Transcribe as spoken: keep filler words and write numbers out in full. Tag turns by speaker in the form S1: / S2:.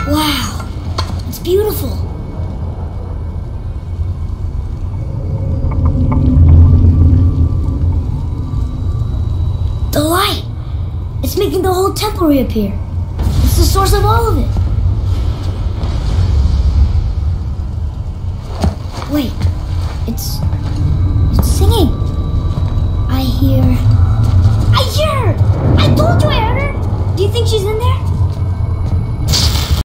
S1: Wow, it's beautiful. The light, it's making the whole temple reappear. It's the source of all of it. Wait, it's, it's singing. I hear, I hear her. I told you I heard her. Do you think she's in there?